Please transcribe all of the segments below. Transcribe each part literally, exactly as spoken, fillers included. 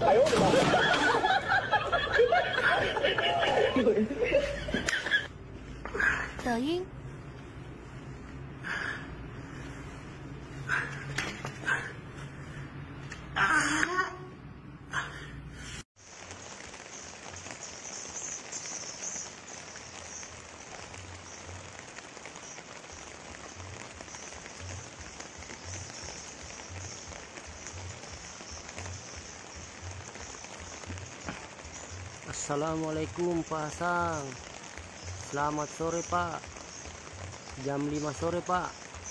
德英。 Assalamualaikum Pak Hasan. Selamat sore Pak. Jam lima sore Pak.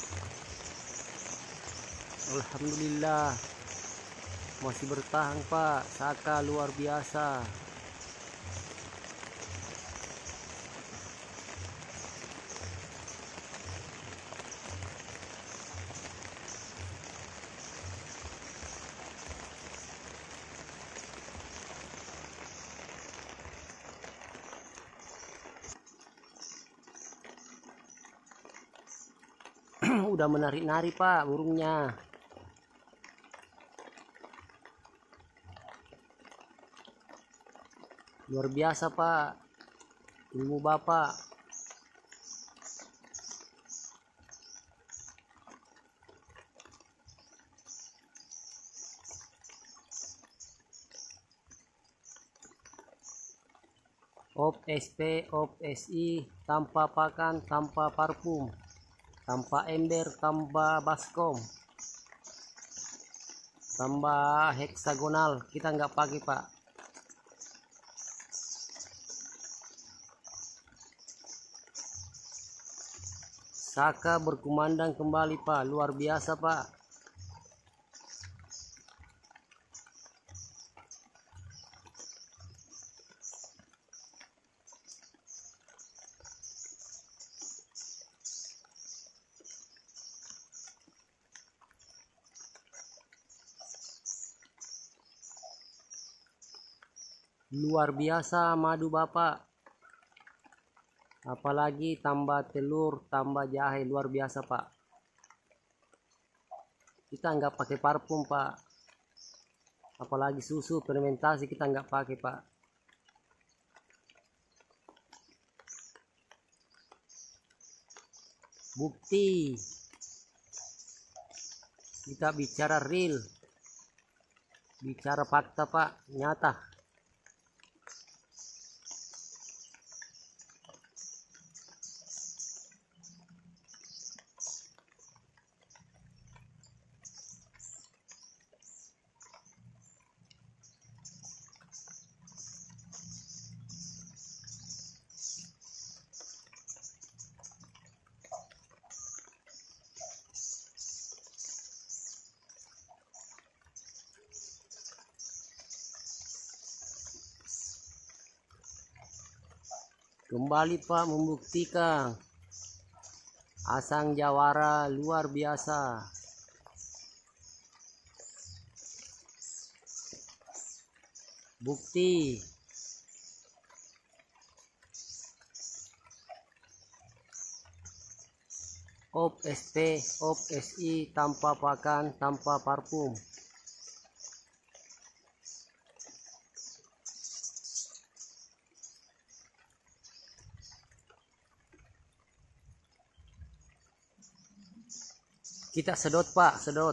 Alhamdulillah masih bertahan Pak. Saka luar biasa. Udah menarik-narik Pak burungnya. Luar biasa Pak ilmu Bapak. Op S P, Op S I, tanpa pakan, tanpa parfum, tanpa ember, tanpa baskom, tambah heksagonal, kita nggak pakai Pak. Saka berkumandang kembali Pak, luar biasa Pak. Luar biasa madu Bapak. Apalagi tambah telur, tambah jahe, luar biasa Pak. Kita nggak pakai parfum Pak. Apalagi susu fermentasi kita nggak pakai Pak. Bukti kita bicara real, bicara fakta Pak, nyata. Kembali Pak membuktikan Asang Jawara luar biasa. Bukti Op S P, Op S I, tanpa pakan, tanpa parfum. Kita sedot Pak, sedot.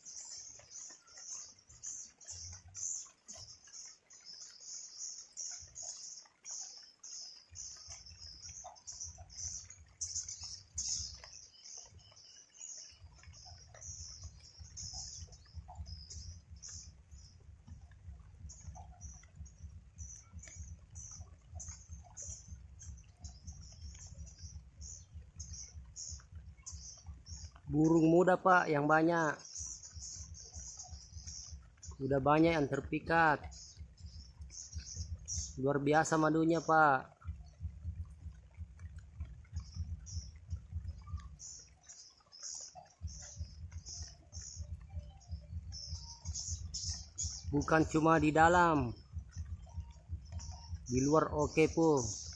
Burung muda Pak yang banyak. Udah banyak yang terpikat. Luar biasa madunya Pak. Bukan cuma di dalam, di luar oke pun.